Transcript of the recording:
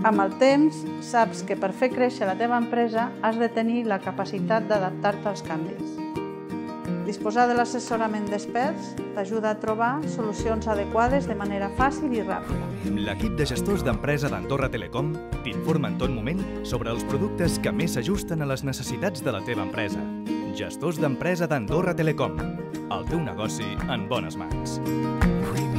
Amb el temps, saps que per fer créixer la teva empresa has de tenir la capacitat d'adaptar-te als canvis. Disposar de l'assessorament d'experts t'ajuda a trobar solucions adequades de manera fàcil i ràpida. L'equip de gestors d'empresa d'Andorra Telecom t'informa en tot moment sobre els productes que més s'ajusten a les necessitats de la teva empresa. Gestors d'empresa d'Andorra Telecom. El teu negoci en bones mans.